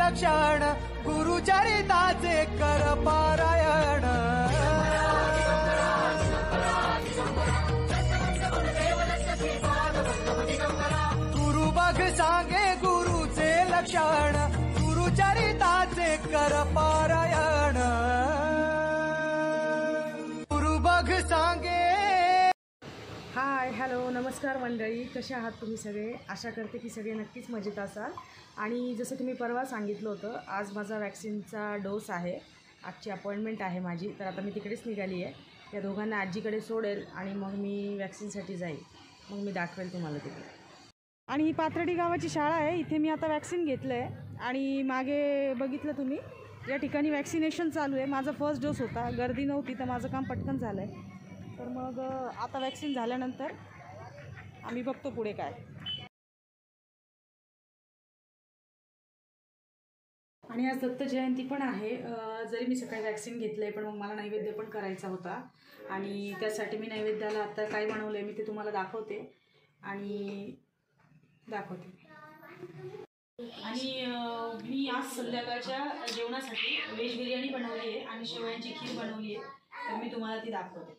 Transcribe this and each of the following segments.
लक्षण गुरुचरिताचे कर पारायण गुरु बघ सांगे गुरुचे लक्षण गुरुचरिताचे कर पारायण गुरु बघ सांगे। हाय हॅलो नमस्कार मंडळी, कसे आहात तुम्ही सगळे? आशा करते की सगळे नक्कीच मजेत असाल। आणि जसं की मी परवा सांगितलं होतं, आज माझा वॅक्सिनचा डोस आहे, आजची अपॉइंटमेंट आहे माझी। तर आता मी तिकडेच निघाली आहे, या दोघांना आजीकडे सोडेल आणि मग मी वॅक्सिनसाठी जाईल, मग मी दाखवेल तुम्हाला तिकडे। आणि ही पाथर्डी गावाची शाळा आहे, इथे मी आता वॅक्सिन घेतलं आहे। आणि मागे बघितलं तुम्ही, या ठिकाणी वॅक्सिनेशन चालू आहे। माझा फर्स्ट डोस होता, गर्दी नव्हती तर माझं काम पटकन झालं आहे। तर मग आता वॅक्सिन झाल्यानंतर आम्ही बघतो पुढे काय। आणि आज दत्त जयंती पण आहे। जरी मी सकाळी वॅक्सिन घेतलं आहे, पण मग मला नैवेद्य पण करायचा होता आणि त्यासाठी मी नैवेद्याला आता काय बनवलं आहे मी ते तुम्हाला दाखवते आणि आणि मी आज संध्याकाळच्या जेवणासाठी व्हेज बिर्याणी बनवली आहे आणि शेवयांची खीर बनवली आहे, तर मी तुम्हाला ती दाखवते।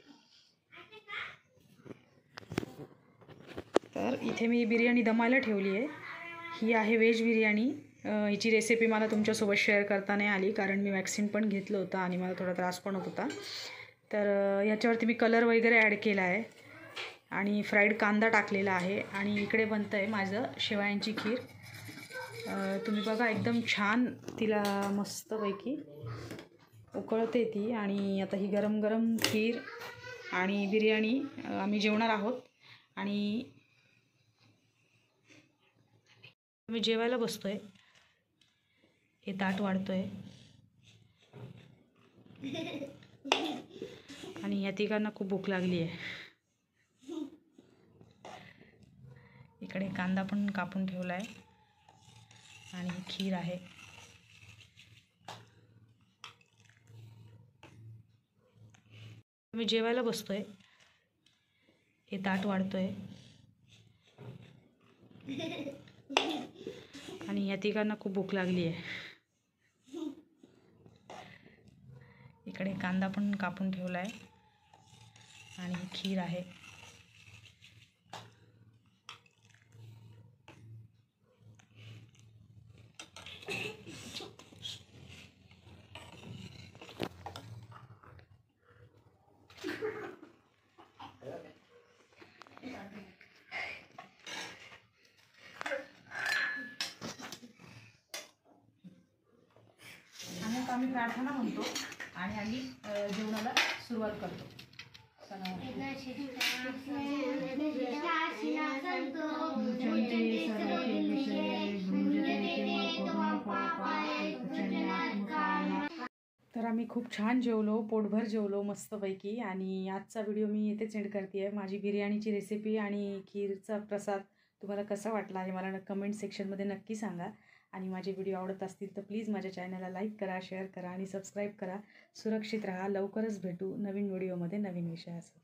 तर इथे मी बिर्याणी दमायला ठेवली आहे। ही आहे व्हेज बिर्याणी। हिची रेसिपी मला तुमच्यासोबत शेअर करता नाही आली, कारण मी वॅक्सिन पण घेतलं होतं आणि मला थोडा त्रास पण होत होता। तर ह्याच्यावरती मी कलर वगैरे ॲड केला आहे आणि फ्राईड कांदा टाकलेला आहे। आणि इकडे बनतं आहे माझं शेवयांची खीर। तुम्ही बघा, एकदम छान तिला मस्तपैकी उकळते ती। आणि आता ही गरम गरम खीर आणि बिर्याणी आम्ही जेवणार आहोत आणि मी जेवायला बसतो आहे। हे ताट वाढतो आहे आणि या तिघांना खूप भूक लागली आहे। इकडे कांदा पण कापून ठेवला आहे आणि खीर आहे। मी जेवायला बसतो आहे। हे ताट वाढतो आहे आणि या तिघांना खूप भूक लागली आहे। इकडे कांदा पण कापून ठेवला आहे आणि खीर आहे। आम्ही प्रार्थना म्हणतो आणि आम्ही जेवणाला सुरुवात करतो। तर आम्ही खूप छान जेवलो, पोटभर जेवलो मस्तपैकी। आणि आजचा व्हिडिओ मी येथेच एंड करते आहे। माझी बिर्याणीची रेसिपी आणि खीरचा प्रसाद तुम्हाला कसा वाटला हे मला कमेंट सेक्शनमध्ये नक्की सांगा। आणि माझे व्हिडिओ आवडत असतील तर प्लीज माझ्या चॅनलला लाईक करा, शेअर करा आणि सबस्क्राईब करा। सुरक्षित राहा, लवकरच भेटू नवीन व्हिडिओमध्ये नवीन विषयासह।